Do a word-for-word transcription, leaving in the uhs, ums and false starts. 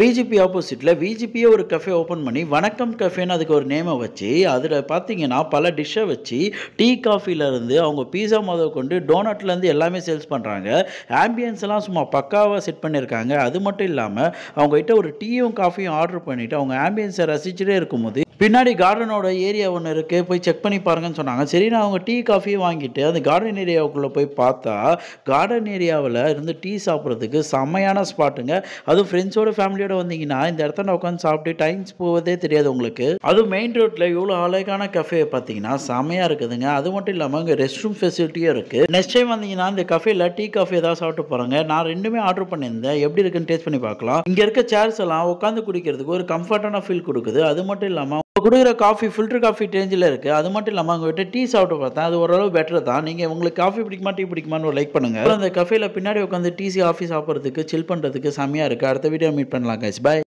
VGP ஆப்போசிட்ல விஜிபியே ஒரு cafe open பண்ணி வணக்கம் கஃபேன்னு அதுக்கு ஒரு நேமை வச்சு அதில் பார்த்தீங்கன்னா பல டிஷ்ஷை வச்சு டீ காஃபிலேருந்து அவங்க பீஸா முதல் கொண்டு டோனட்லேருந்து எல்லாமே சேல்ஸ் பண்ணுறாங்க. ஆம்பியன்ஸ் எல்லாம் சும்மா பக்காவாக செட் பண்ணியிருக்காங்க. அது மட்டும் இல்லாமல் அவங்ககிட்ட ஒரு டீயும் காஃபியும் ஆர்டர் பண்ணிவிட்டு அவங்க ஆம்பியன்ஸை ரசிச்சுட்டே இருக்கும்போது பின்னாடி கார்டனோட ஏரியா ஒன்று இருக்குது, போய் செக் பண்ணி பாருங்கன்னு சொன்னாங்க. சரி, நான் அவங்க டீ காஃபியும் வாங்கிட்டு அந்த கார்டன் ஏரியாவுக்குள்ளே போய் பார்த்தா கார்டன் ஏரியாவில் இருந்து டீ சாப்பிட்றதுக்கு செம்மையான ஸ்பாட்டுங்க. அதுவும் ஃப்ரெண்ட்ஸோட ஃபேமிலியோட வந்தீங்கன்னா இந்த இடத்துல உட்காந்து சாப்பிட்டு டைம்ஸ் போவதே தெரியாது உங்களுக்கு. அதுவும் மெயின் ரோட்டில் இவ்வளோ அழகான கஃபே பார்த்தீங்கன்னா செம்மையாக இருக்குதுங்க. அது மட்டும் இல்லாமல் இங்கே ரெஸ்ட் ரூம் ஃபெசிலிட்டியும் இருக்குது. நெக்ஸ்ட் டைம் வந்தீங்கன்னா இந்த கஃபேல டீ காஃபி ஏதாவது சாப்பிட்டு போகிறாங்க. நான் ரெண்டுமே ஆர்டர் பண்ணியிருந்தேன். எப்படி இருக்குன்னு டேஸ்ட் பண்ணி பார்க்கலாம். இங்கே இருக்க சேர்ஸ் எல்லாம் உட்காந்து குடிக்கிறதுக்கு ஒரு கம்ஃபர்டான ஃபீல் கொடுக்குது. அது மட்டும் இல்லாமல் கொடுக்குற காஃபி ஃபில்டர் காஃபி ரேஞ்சில் இருக்குது. அது மட்டும் இல்லாமல் உங்கள்கிட்ட டீ சாப்பிட்டு பார்த்தேன், அது ஓரளவு பெட்டர் தான். நீங்கள் உங்களுக்கு காஃபி பிடிக்குமா டீ பிடிக்குமான்னு லைக் பண்ணுங்கள். அந்த கஃபேல பின்னாடி உட்காந்து டீ காஃபி சாப்பிட்றதுக்கு சில் பண்ணுறதுக்கு செம்மையாக இருக்குது. அடுத்த வீடியோ மீட் பண்ணலாம் கைஸ். பை.